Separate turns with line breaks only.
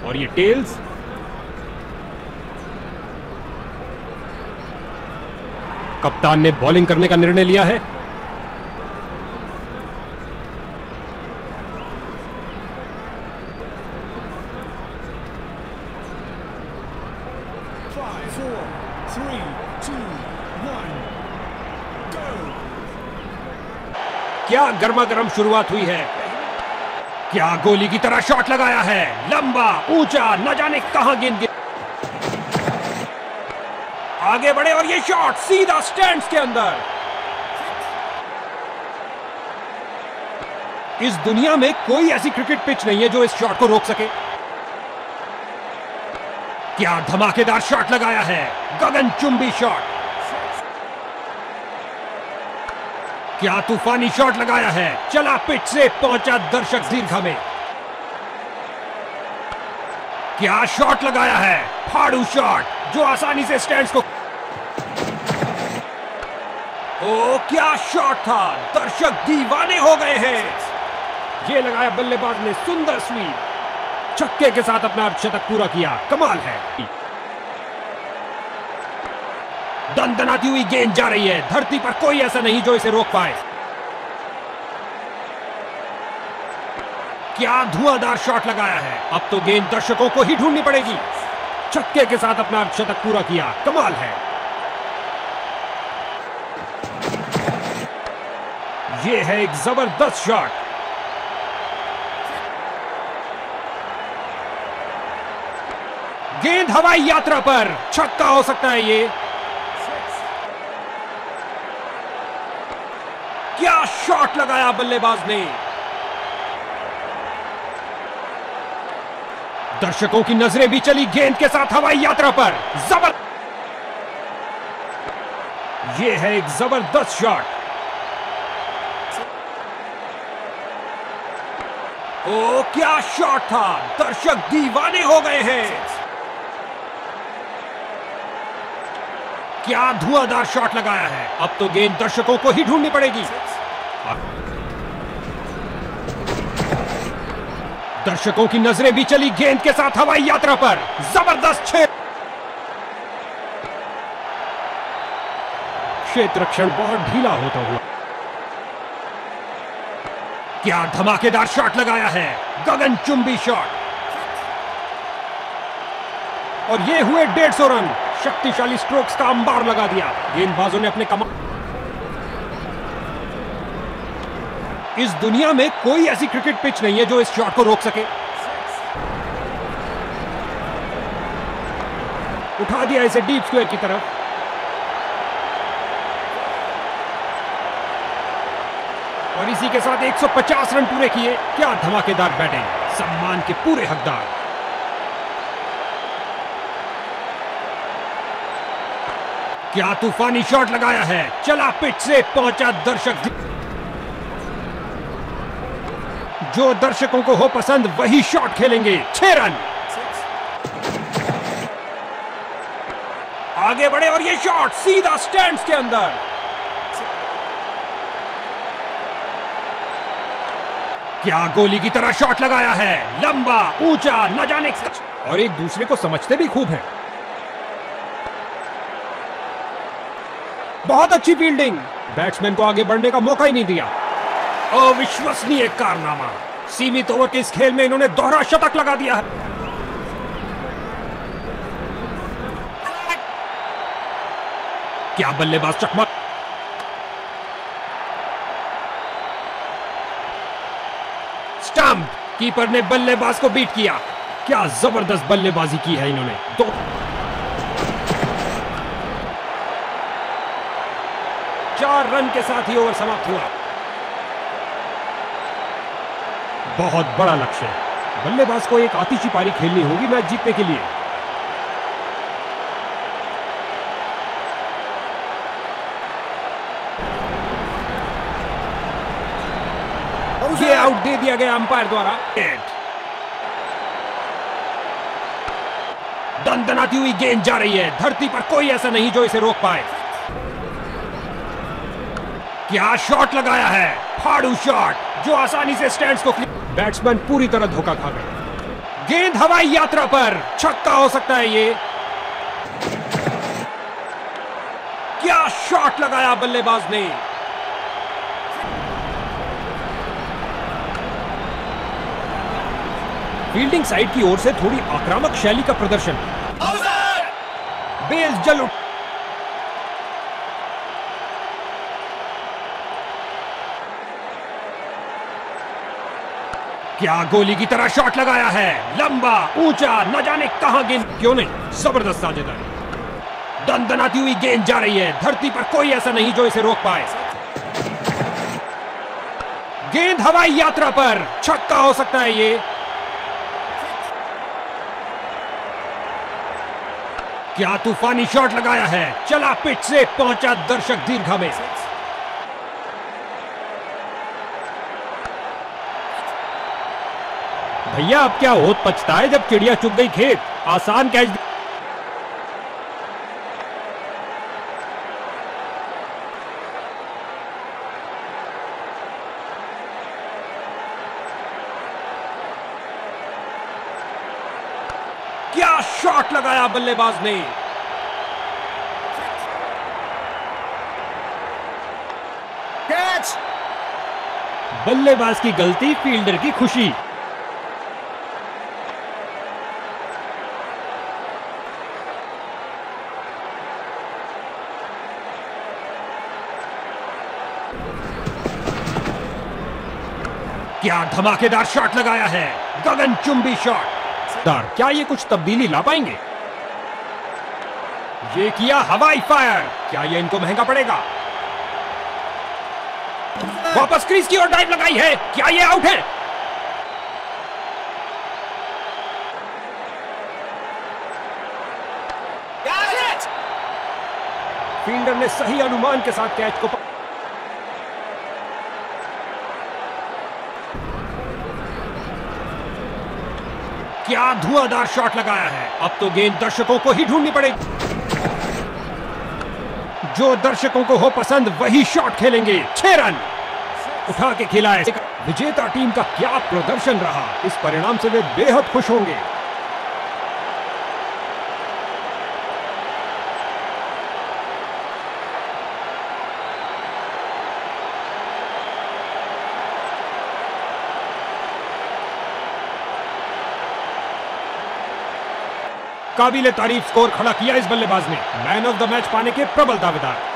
और ये टेल्स। कप्तान ने बॉलिंग करने का निर्णय लिया है। क्या गर्मा गर्म शुरुआत हुई है। क्या गोली की तरह शॉट लगाया है, लंबा ऊंचा, न जाने कहां गेंद गिर। आगे बढ़े और ये शॉट सीधा स्टैंड्स के अंदर। इस दुनिया में कोई ऐसी क्रिकेट पिच नहीं है जो इस शॉट को रोक सके। क्या धमाकेदार शॉट लगाया है, गगनचुंबी शॉट। क्या तूफानी शॉट लगाया है, चला पिच से पहुंचा दर्शक दीर्घा में। क्या शॉट लगाया है, फाड़ू शॉट जो आसानी से स्टैंड्स को। ओ क्या शॉट था, दर्शक दीवाने हो गए हैं। ये लगाया बल्लेबाज ने सुंदर स्वीप, छक्के के साथ अपना अर्धशतक पूरा किया। कमाल है। दनदनाती हुई गेंद जा रही है, धरती पर कोई ऐसा नहीं जो इसे रोक पाए। क्या धुआंधार शॉट लगाया है। अब तो गेंद दर्शकों को ही ढूंढनी पड़ेगी। छक्के के साथ अपना अर्धशतक पूरा किया। कमाल है। यह है एक जबरदस्त शॉट। गेंद हवाई यात्रा पर, छक्का हो सकता है ये। क्या शॉट लगाया बल्लेबाज ने। दर्शकों की नजरें भी चली गेंद के साथ हवाई यात्रा पर। यह है एक जबरदस्त शॉट। ओ क्या शॉट था, दर्शक दीवाने हो गए हैं। क्या धुआंधार शॉट लगाया है। अब तो गेंद दर्शकों को ही ढूंढनी पड़ेगी। दर्शकों की नजरें भी चली गेंद के साथ हवाई यात्रा पर। जबरदस्त क्षेत्र रक्षण बहुत ढीला होता हुआ। क्या धमाकेदार शॉट लगाया है, गगनचुंबी शॉट। और ये हुए 150 रन। शक्तिशाली स्ट्रोक्स का अंबार लगा दिया। गेंदबाजों ने अपने कमाल। इस दुनिया में कोई ऐसी क्रिकेट पिच नहीं है जो इस शॉट को रोक सके। उठा दिया इसे डीप स्क्वायर की तरफ। और इसी के साथ 150 रन पूरे किए। क्या धमाकेदार बैटिंग, सम्मान के पूरे हकदार। क्या तूफानी शॉट लगाया है, चला पिच से पहुंचा दर्शक। जो दर्शकों को हो पसंद वही शॉट खेलेंगे। 6 रन। आगे बढ़े और ये शॉट सीधा स्टैंड्स के अंदर। क्या गोली की तरह शॉट लगाया है, लंबा ऊंचा, न जाने। और एक दूसरे को समझते भी खूब है। बहुत अच्छी फील्डिंग, बैट्समैन को आगे बढ़ने का मौका ही नहीं दिया। अविश्वसनीय कारनामा। सीमित ओवर के इस खेल में इन्होंने दोहरा शतक लगा दिया है। क्या बल्लेबाज चकमा। स्टंप, कीपर ने बल्लेबाज को बीट किया। क्या जबरदस्त बल्लेबाजी की है इन्होंने। 4 रन के साथ ही ओवर समाप्त हुआ। बहुत बड़ा लक्ष्य है। बल्लेबाज को एक आतिशी पारी खेलनी होगी मैच जीतने के लिए। ये आउट दे दिया गया अंपायर द्वारा। दनदनाती हुई गेंद जा रही है, धरती पर कोई ऐसा नहीं जो इसे रोक पाए। क्या शॉट लगाया है, फाड़ू शॉट जो आसानी से स्टैंड्स को। बैट्समैन पूरी तरह धोखा खा गए। गेंद हवाई यात्रा पर, छक्का हो सकता है ये। क्या शॉट लगाया बल्लेबाज ने। फील्डिंग साइड की ओर से थोड़ी आक्रामक शैली का प्रदर्शन। बेल्स जल उठ। क्या गोली की तरह शॉट लगाया है, लंबा ऊंचा, न जाने कहां गेंद, क्यों नहीं, जबरदस्त साझेदारी। दनदनाती हुई गेंद जा रही है, धरती पर कोई ऐसा नहीं जो इसे रोक पाए। गेंद हवाई यात्रा पर, छक्का हो सकता है ये। क्या तूफानी शॉट लगाया है, चला पिच से, पहुंचा दर्शक दीर्घा में। भैया अब क्या होत पछता है जब चिड़िया चुग गई खेत। आसान कैच। क्या शॉट लगाया बल्लेबाज ने। कैच। बल्लेबाज की गलती, फील्डर की खुशी। क्या धमाकेदार शॉट लगाया है, गगनचुंबी शॉट। क्या ये कुछ तब्दीली ला पाएंगे। ये किया हवाई फायर, क्या ये इनको महंगा पड़ेगा। वापस क्रीज की ओर डाइव लगाई है, क्या ये आउट है। फील्डर ने सही अनुमान के साथ कैच को क्या धुआंधार शॉट लगाया है। अब तो गेंद दर्शकों को ही ढूंढनी पड़ेगी। जो दर्शकों को हो पसंद वही शॉट खेलेंगे। 6 रन उठा के खिलाए। विजेता टीम का क्या प्रदर्शन रहा, इस परिणाम से वे बेहद खुश होंगे। काबिले तारीफ स्कोर खड़ा किया इस बल्लेबाज ने। मैन ऑफ द मैच पाने के प्रबल दावेदार।